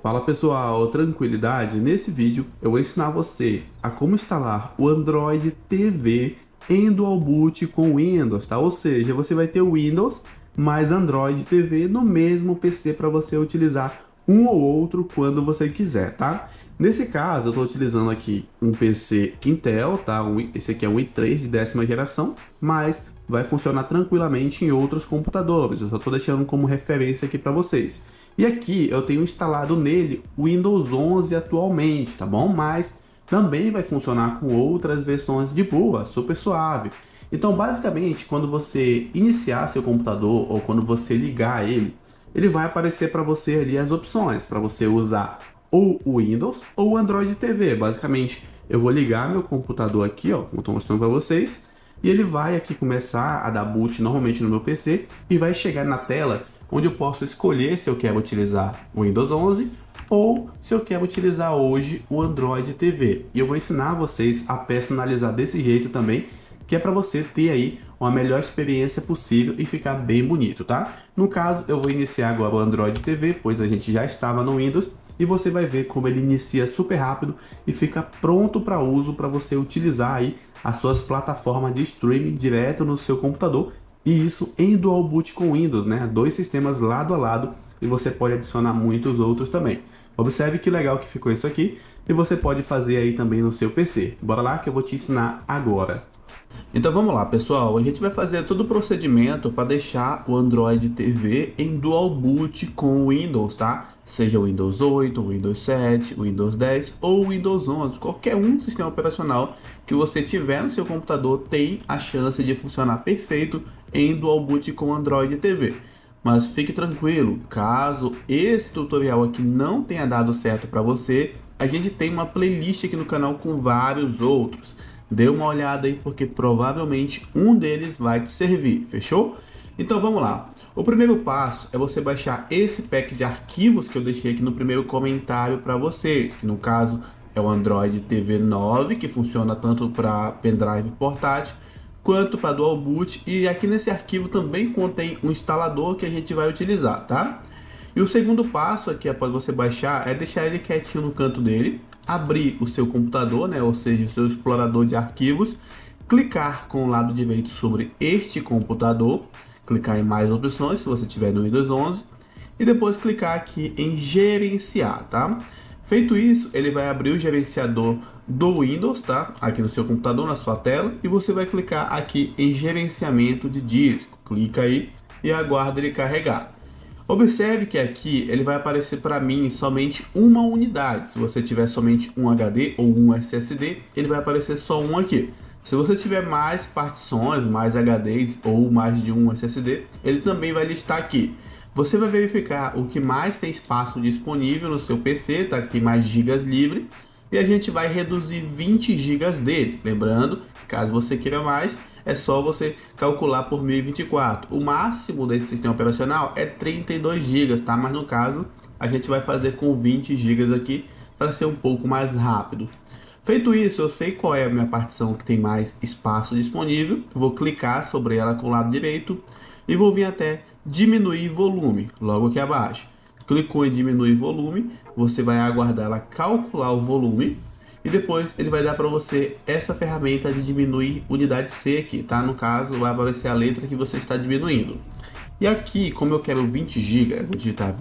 Fala pessoal, tranquilidade? Nesse vídeo eu vou ensinar você a como instalar o Android TV em Dual Boot com Windows, tá? Ou seja, você vai ter o Windows mais Android TV no mesmo PC para você utilizar um ou outro quando você quiser, tá? Nesse caso eu estou utilizando aqui um PC Intel, tá? Esse aqui é um i3 de 10ª geração, mas vai funcionar tranquilamente em outros computadores. Eu só estou deixando como referência aqui para vocês. E aqui eu tenho instalado nele o Windows 11 atualmente, tá bom? Mas também vai funcionar com outras versões de boa, super suave. Então, basicamente, quando você iniciar seu computador ou quando você ligar ele, ele vai aparecer para você ali as opções para você usar ou o Windows ou o Android TV. Basicamente, eu vou ligar meu computador aqui, ó, como eu estou mostrando para vocês, e ele vai aqui começar a dar boot normalmente no meu PC e vai chegar na tela onde eu posso escolher se eu quero utilizar o Windows 11 ou se eu quero utilizar hoje o Android TV. E eu vou ensinar vocês a personalizar desse jeito também, que é para você ter aí uma melhor experiência possível e ficar bem bonito, tá? No caso, eu vou iniciar agora o Android TV, pois a gente já estava no Windows, e você vai ver como ele inicia super rápido e fica pronto para uso para você utilizar aí as suas plataformas de streaming direto no seu computador. E isso em Dual Boot com Windows, né? Dois sistemas lado a lado e você pode adicionar muitos outros também. Observe que legal que ficou isso aqui e você pode fazer aí também no seu PC. Bora lá que eu vou te ensinar agora. Então vamos lá, pessoal, a gente vai fazer todo o procedimento para deixar o Android TV em Dual Boot com Windows, tá? Seja o Windows 8, o Windows 7, o Windows 10 ou o Windows 11, qualquer um sistema operacional que você tiver no seu computador tem a chance de funcionar perfeito em Dual Boot com Android TV. Mas fique tranquilo, caso esse tutorial aqui não tenha dado certo para você, a gente tem uma playlist aqui no canal com vários outros. Dê uma olhada aí porque provavelmente um deles vai te servir, fechou? Então vamos lá. O primeiro passo é você baixar esse pack de arquivos que eu deixei aqui no primeiro comentário para vocês, que no caso é o Android TV 9, que funciona tanto para pendrive portátil quanto para Dual Boot, e aqui nesse arquivo também contém um instalador que a gente vai utilizar, tá? E o segundo passo aqui após você baixar é deixar ele quietinho no canto dele, abrir o seu computador, né, ou seja, o seu explorador de arquivos, clicar com o lado direito sobre este computador, clicar em mais opções se você tiver no Windows 11 e depois clicar aqui em gerenciar, tá? Feito isso, ele vai abrir o gerenciador do Windows, tá? Aqui no seu computador, na sua tela, e você vai clicar aqui em gerenciamento de disco. Clica aí e aguarda ele carregar. Observe que aqui ele vai aparecer para mim somente uma unidade. Se você tiver somente um HD ou um SSD, ele vai aparecer só um aqui. Se você tiver mais partições, mais HDs ou mais de um SSD, ele também vai listar aqui. Você vai verificar o que mais tem espaço disponível no seu PC, tá? Que tem mais gigas livre, e a gente vai reduzir 20 gigas dele. Lembrando que caso você queira mais, é só você calcular por 1024. O máximo desse sistema operacional é 32 GB, tá? Mas no caso, a gente vai fazer com 20 GB aqui para ser um pouco mais rápido. Feito isso, eu sei qual é a minha partição que tem mais espaço disponível. Vou clicar sobre ela com o lado direito e vou vir até diminuir volume, logo aqui abaixo. Clicou em diminuir volume, você vai aguardar ela calcular o volume. E depois ele vai dar para você essa ferramenta de diminuir unidade C aqui, tá? No caso, vai aparecer a letra que você está diminuindo. E aqui, como eu quero 20 GB, eu vou digitar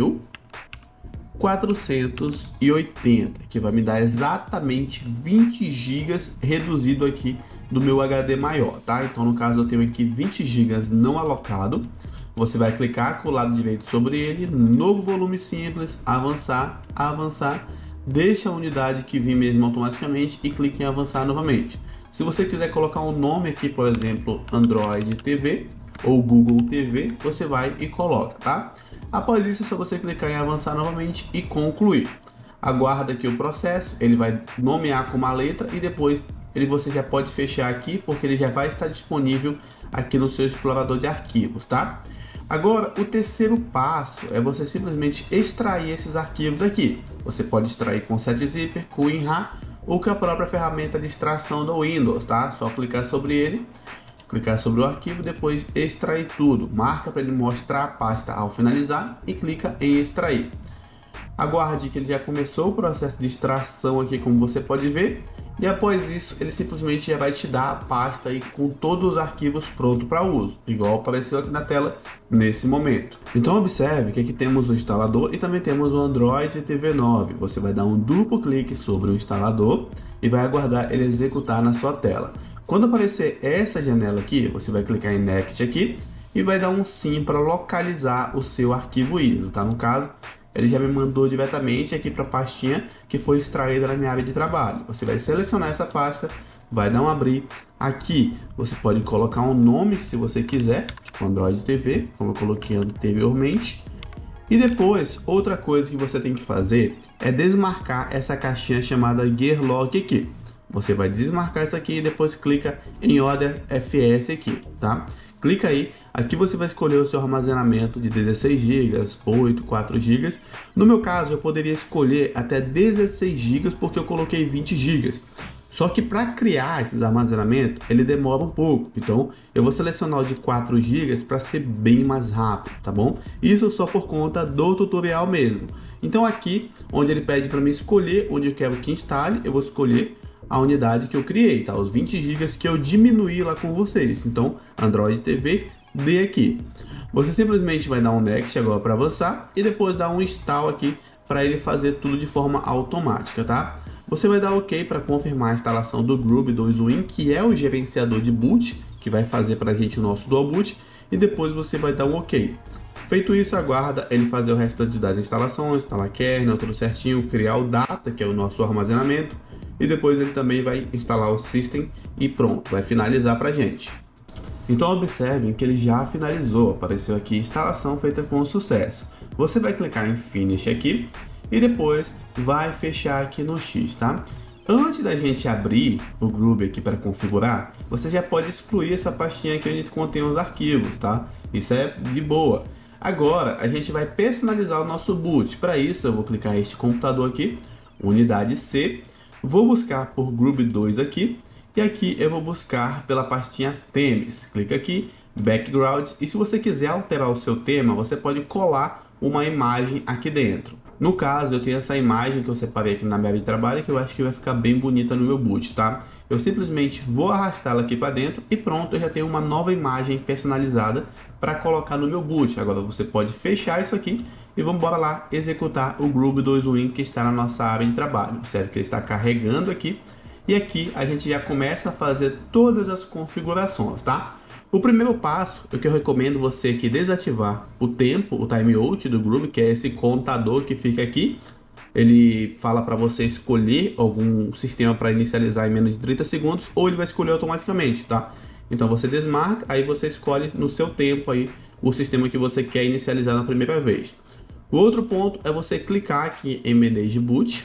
20.480, que vai me dar exatamente 20 GB reduzido aqui do meu HD maior, tá? Então, no caso, eu tenho aqui 20 GB não alocado. Você vai clicar com o lado direito sobre ele, novo volume simples, avançar, avançar. Deixa a unidade que vem mesmo automaticamente e clique em avançar novamente. Se você quiser colocar um nome aqui, por exemplo, Android TV ou Google TV, você vai e coloca, tá? Após isso, é só você clicar em avançar novamente e concluir. Aguarda aqui o processo, ele vai nomear com uma letra e depois você já pode fechar aqui, porque ele já vai estar disponível aqui no seu explorador de arquivos, tá? Agora, o terceiro passo é você simplesmente extrair esses arquivos aqui. Você pode extrair com setzipper, com WinRAR ou com a própria ferramenta de extração do Windows, tá? Só clicar sobre ele, clicar sobre o arquivo, depois extrair tudo. Marca para ele mostrar a pasta ao finalizar e clica em extrair. Aguarde que ele já começou o processo de extração aqui, como você pode ver. E após isso, ele simplesmente já vai te dar a pasta aí com todos os arquivos prontos para uso, igual apareceu aqui na tela nesse momento. Então observe que aqui temos o instalador e também temos o Android TV 9. Você vai dar um duplo clique sobre o instalador e vai aguardar ele executar na sua tela. Quando aparecer essa janela aqui, você vai clicar em Next aqui e vai dar um sim para localizar o seu arquivo ISO, tá? No caso, ele já me mandou diretamente aqui para a pastinha que foi extraída na minha área de trabalho. Você vai selecionar essa pasta, vai dar um abrir. Aqui você pode colocar um nome se você quiser, tipo Android TV, como eu coloquei anteriormente. E depois, outra coisa que você tem que fazer é desmarcar essa caixinha chamada Gearlock aqui. Você vai desmarcar isso aqui e depois clica em Order FS aqui, tá? Clica aí, aqui você vai escolher o seu armazenamento de 16 GB, 8, 4 GB. No meu caso, eu poderia escolher até 16 GB porque eu coloquei 20 GB. Só que para criar esses armazenamentos, ele demora um pouco. Então, eu vou selecionar o de 4 GB para ser bem mais rápido, tá bom? Isso só por conta do tutorial mesmo. Então aqui, onde ele pede para mim escolher onde eu quero que instale, eu vou escolher a unidade que eu criei, tá? Os 20 GB que eu diminuí lá com vocês. Então, Android TV D aqui. Você simplesmente vai dar um Next agora para avançar e depois dar um install aqui para ele fazer tudo de forma automática, tá? Você vai dar OK para confirmar a instalação do Groove 2 Win, que é o gerenciador de boot, que vai fazer para a gente o nosso Dual Boot, e depois você vai dar um OK. Feito isso, aguarda ele fazer o restante das instalações, instalar kernel, tudo certinho, criar o data, que é o nosso armazenamento, e depois ele também vai instalar o system e pronto, vai finalizar para a gente. Então observem que ele já finalizou, apareceu aqui instalação feita com sucesso. Você vai clicar em Finish aqui e depois vai fechar aqui no X, tá? Antes da gente abrir o Groove aqui para configurar, você já pode excluir essa pastinha aqui onde contém os arquivos, tá? Isso é de boa. Agora a gente vai personalizar o nosso boot. Para isso eu vou clicar em este computador aqui, unidade C, vou buscar por Groove 2 aqui e aqui eu vou buscar pela pastinha Themes. Clica aqui, Backgrounds, e se você quiser alterar o seu tema, você pode colar uma imagem aqui dentro. No caso, eu tenho essa imagem que eu separei aqui na minha área de trabalho, que eu acho que vai ficar bem bonita no meu boot, tá? Eu simplesmente vou arrastá-la aqui para dentro e pronto, eu já tenho uma nova imagem personalizada para colocar no meu boot. Agora você pode fechar isso aqui e vamos embora lá executar o Groove 2 Win que está na nossa área de trabalho. Observe que ele está carregando aqui e aqui a gente já começa a fazer todas as configurações, tá? O primeiro passo é que eu recomendo você aqui desativar o tempo, o timeout do Groove, que é esse contador que fica aqui. Ele fala para você escolher algum sistema para inicializar em menos de 30 segundos ou ele vai escolher automaticamente, tá? Então você desmarca, aí você escolhe no seu tempo aí o sistema que você quer inicializar na primeira vez. O outro ponto é você clicar aqui em Manage Boot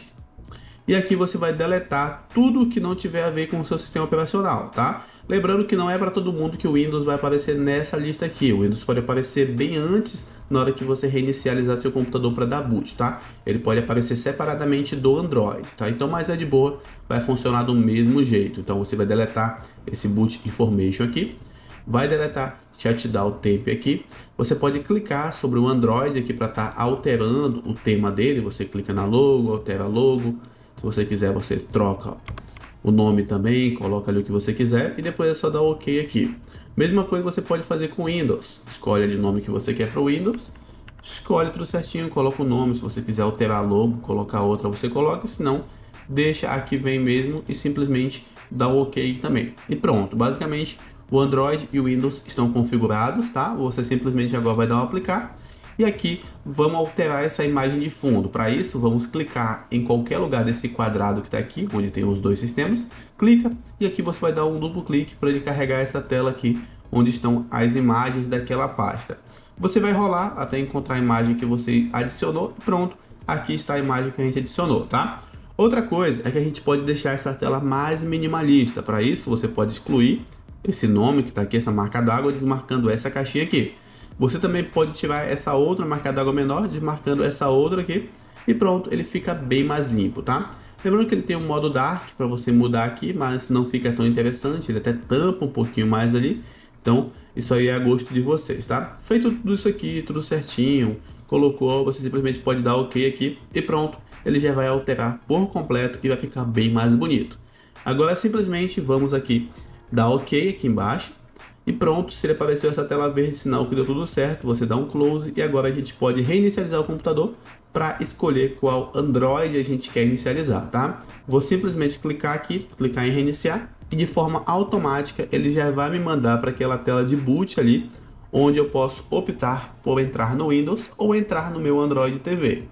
e aqui você vai deletar tudo que não tiver a ver com o seu sistema operacional, tá? Lembrando que não é para todo mundo que o Windows vai aparecer nessa lista aqui. O Windows pode aparecer bem antes, na hora que você reinicializar seu computador para dar boot, tá? Ele pode aparecer separadamente do Android, tá? Então, mas é de boa, vai funcionar do mesmo jeito. Então, você vai deletar esse boot information aqui, vai deletar shutdown tape aqui. Você pode clicar sobre o Android aqui para estar alterando o tema dele. Você clica na logo, altera logo. Se você quiser, você troca o nome também, coloca ali o que você quiser e depois é só dar OK aqui. Mesma coisa você pode fazer com Windows. Escolhe ali o nome que você quer para o Windows, escolhe tudo certinho, coloca o nome. Se você quiser alterar a logo, colocar outra, você coloca. Se não, deixa aqui vem mesmo e simplesmente dá o OK também. E pronto, basicamente o Android e o Windows estão configurados, tá? Você simplesmente agora vai dar um aplicar. E aqui vamos alterar essa imagem de fundo. Para isso, vamos clicar em qualquer lugar desse quadrado que está aqui, onde tem os dois sistemas. Clica e aqui você vai dar um duplo clique para ele carregar essa tela aqui, onde estão as imagens daquela pasta. Você vai rolar até encontrar a imagem que você adicionou e pronto, aqui está a imagem que a gente adicionou, tá? Outra coisa é que a gente pode deixar essa tela mais minimalista. Para isso, você pode excluir esse nome que está aqui, essa marca d'água, desmarcando essa caixinha aqui. Você também pode tirar essa outra marca d'água menor, desmarcando essa outra aqui. E pronto, ele fica bem mais limpo, tá? Lembrando que ele tem um modo Dark para você mudar aqui, mas não fica tão interessante. Ele até tampa um pouquinho mais ali. Então, isso aí é a gosto de vocês, tá? Feito tudo isso aqui, tudo certinho, colocou, você simplesmente pode dar OK aqui e pronto. Ele já vai alterar por completo e vai ficar bem mais bonito. Agora, simplesmente vamos aqui dar OK aqui embaixo. E pronto, se ele apareceu essa tela verde, sinal que deu tudo certo, você dá um close e agora a gente pode reinicializar o computador para escolher qual Android a gente quer inicializar, tá? Vou simplesmente clicar aqui, clicar em reiniciar e de forma automática ele já vai me mandar para aquela tela de boot ali, onde eu posso optar por entrar no Windows ou entrar no meu Android TV.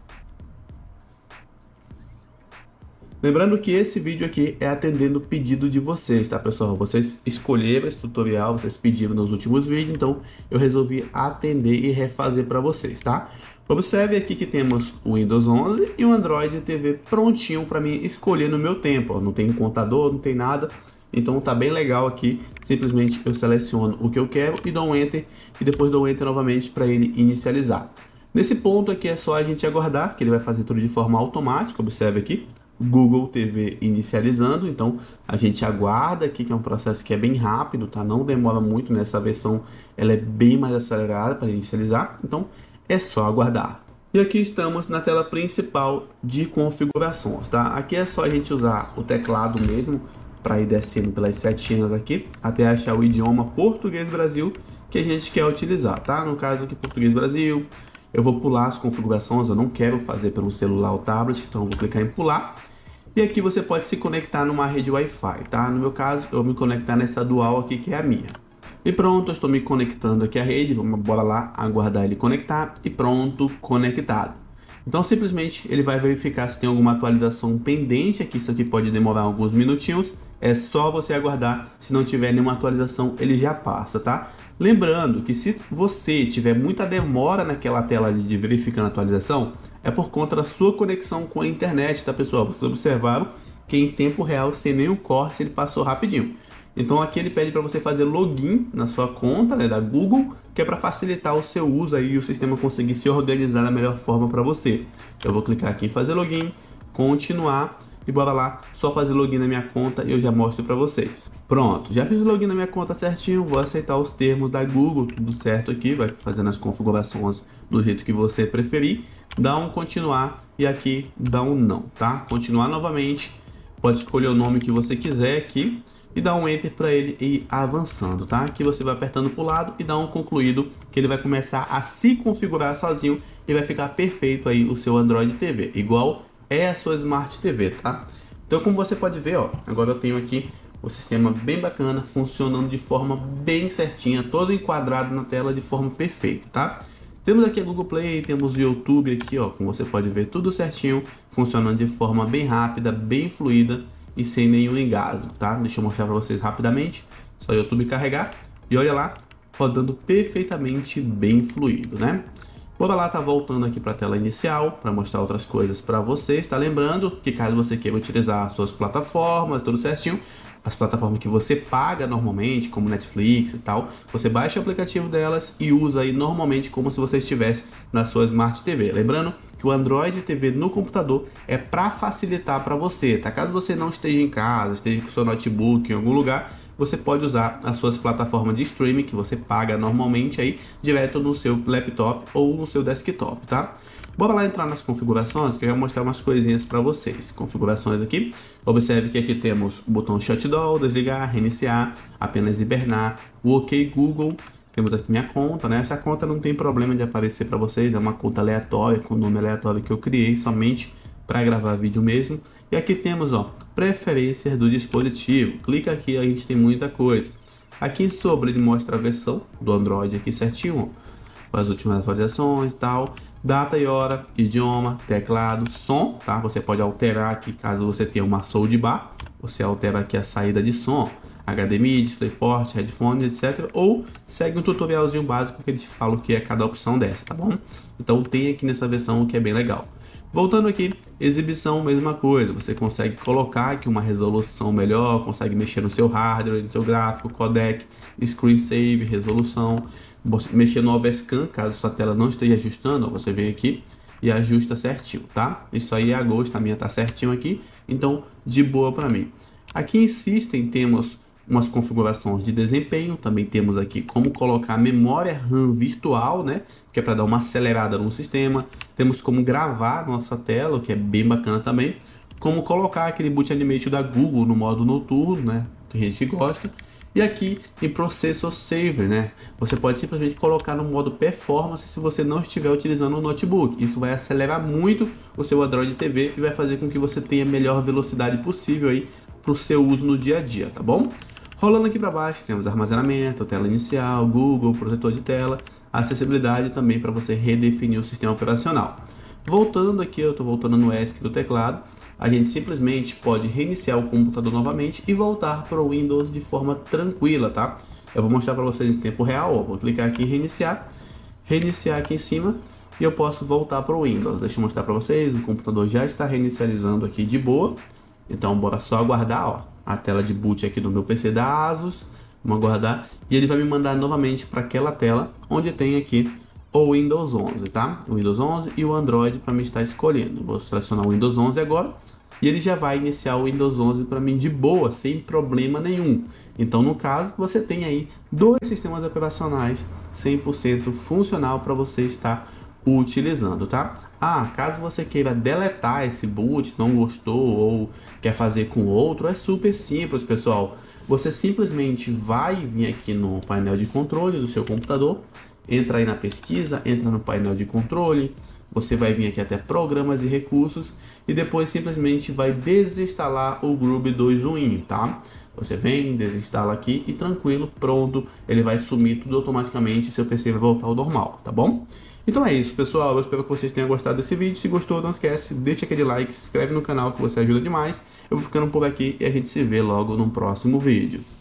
Lembrando que esse vídeo aqui é atendendo o pedido de vocês, tá pessoal? Vocês escolheram esse tutorial, vocês pediram nos últimos vídeos, então eu resolvi atender e refazer para vocês, tá? Observe aqui que temos o Windows 11 e o Android TV prontinho para mim escolher no meu tempo, ó. Não tem contador, não tem nada, então tá bem legal aqui. Simplesmente eu seleciono o que eu quero e dou um Enter e depois dou um Enter novamente para ele inicializar. Nesse ponto aqui é só a gente aguardar, que ele vai fazer tudo de forma automática, observe aqui. Google TV inicializando, então a gente aguarda aqui, que é um processo que é bem rápido, tá? Não demora muito, nessa versão ela é bem mais acelerada para inicializar, então é só aguardar. E aqui estamos na tela principal de configurações, tá? Aqui é só a gente usar o teclado mesmo para ir descendo pelas setinhas aqui até achar o idioma Português Brasil que a gente quer utilizar, tá? No caso aqui Português Brasil, eu vou pular as configurações, eu não quero fazer pelo celular ou tablet, então eu vou clicar em pular. E aqui você pode se conectar numa rede Wi-Fi, tá? No meu caso, eu vou me conectar nessa dual aqui, que é a minha. E pronto, eu estou me conectando aqui à rede, bora lá aguardar ele conectar e pronto, conectado. Então simplesmente ele vai verificar se tem alguma atualização pendente aqui, isso aqui pode demorar alguns minutinhos. É só você aguardar, se não tiver nenhuma atualização ele já passa, tá? Lembrando que se você tiver muita demora naquela tela ali de verificando a atualização, é por conta da sua conexão com a internet, tá pessoal? Vocês observaram que em tempo real, sem nenhum corte, ele passou rapidinho. Então aqui ele pede para você fazer login na sua conta, né, da Google, que é para facilitar o seu uso aí e o sistema conseguir se organizar da melhor forma para você. Eu vou clicar aqui em fazer login, continuar e bora lá, só fazer login na minha conta e eu já mostro para vocês. Pronto, já fiz o login na minha conta certinho, vou aceitar os termos da Google, tudo certo aqui, vai fazendo as configurações do jeito que você preferir, dá um continuar e aqui dá um não, tá? Continuar novamente, pode escolher o nome que você quiser aqui e dar um Enter para ele ir avançando, tá? Aqui você vai apertando para o lado e dá um concluído, que ele vai começar a se configurar sozinho e vai ficar perfeito aí o seu Android TV, igual é a sua Smart TV, tá? Então como você pode ver, ó, agora eu tenho aqui o sistema bem bacana, funcionando de forma bem certinha, todo enquadrado na tela de forma perfeita, tá? Temos aqui a Google Play, temos o YouTube aqui, ó, como você pode ver, tudo certinho, funcionando de forma bem rápida, bem fluida e sem nenhum engasgo, tá? Deixa eu mostrar para vocês rapidamente, só o YouTube carregar e olha lá, rodando perfeitamente bem fluido, né? Bora lá, tá voltando aqui para a tela inicial para mostrar outras coisas para vocês, tá? Lembrando que caso você queira utilizar as suas plataformas, tudo certinho, as plataformas que você paga normalmente, como Netflix e tal, você baixa o aplicativo delas e usa aí normalmente como se você estivesse na sua Smart TV. Lembrando que o Android TV no computador é para facilitar para você, tá? Caso você não esteja em casa, esteja com seu notebook em algum lugar, você pode usar as suas plataformas de streaming que você paga normalmente aí direto no seu laptop ou no seu desktop, tá? Bora lá entrar nas configurações que eu vou mostrar umas coisinhas para vocês. Configurações aqui, observe que aqui temos o botão Shutdown, desligar, reiniciar, apenas hibernar, o OK Google, temos aqui minha conta, né? Essa conta não tem problema de aparecer para vocês, é uma conta aleatória, com nome aleatório que eu criei somente para gravar vídeo mesmo. E aqui temos, ó, preferências do dispositivo. Clica aqui, a gente tem muita coisa. Aqui em sobre ele mostra a versão do Android aqui certinho, ó, as últimas atualizações e tal, data e hora, idioma, teclado, som, tá? Você pode alterar aqui caso você tenha uma soundbar, você altera aqui a saída de som, HDMI, DisplayPort, headphone, etc. Ou segue um tutorialzinho básico que eles falam que é cada opção dessa, tá bom? Então tem aqui nessa versão o que é bem legal. Voltando aqui, exibição, mesma coisa, você consegue colocar aqui uma resolução melhor, consegue mexer no seu hardware, no seu gráfico, codec, screen save, resolução, mexer no overscan, caso sua tela não esteja ajustando, ó, você vem aqui e ajusta certinho, tá? Isso aí é a gosto, a minha tá certinho aqui, então de boa para mim. Aqui em System temos umas configurações de desempenho, também temos aqui como colocar memória RAM virtual, né, que é para dar uma acelerada no sistema. Temos como gravar nossa tela, o que é bem bacana também. Como colocar aquele boot animation da Google no modo noturno, né, tem gente que gosta. E aqui em Processor Saver, né, você pode simplesmente colocar no modo Performance se você não estiver utilizando o notebook. Isso vai acelerar muito o seu Android TV e vai fazer com que você tenha a melhor velocidade possível aí para o seu uso no dia a dia, tá bom? Rolando aqui para baixo, temos armazenamento, tela inicial, Google, protetor de tela, acessibilidade também para você redefinir o sistema operacional. Voltando aqui, eu estou voltando no ESC do teclado, a gente simplesmente pode reiniciar o computador novamente e voltar para o Windows de forma tranquila, tá? Eu vou mostrar para vocês em tempo real, ó. Vou clicar aqui em reiniciar aqui em cima e eu posso voltar para o Windows. Deixa eu mostrar para vocês, o computador já está reinicializando aqui de boa, então bora só aguardar, ó. A tela de boot aqui do meu PC da Asus, vamos aguardar, e ele vai me mandar novamente para aquela tela onde tem aqui o Windows 11, tá? O Windows 11 e o Android para mim estar escolhendo. Vou selecionar o Windows 11 agora e ele já vai iniciar o Windows 11 para mim de boa, sem problema nenhum. Então, no caso, você tem aí dois sistemas operacionais 100% funcional para você estar utilizando, tá? Caso você queira deletar esse boot, não gostou ou quer fazer com outro, é super simples, pessoal. Você simplesmente vai vir aqui no painel de controle do seu computador, entra aí na pesquisa, entra no painel de controle, você vai vir aqui até programas e recursos e depois simplesmente vai desinstalar o Groove 2.1, tá? Você vem, desinstala aqui e tranquilo, pronto, ele vai sumir tudo automaticamente e seu PC vai voltar ao normal, tá bom? Então é isso, pessoal, eu espero que vocês tenham gostado desse vídeo. Se gostou, não esquece, deixa aquele like, se inscreve no canal que você ajuda demais. Eu vou ficando por aqui e a gente se vê logo no próximo vídeo.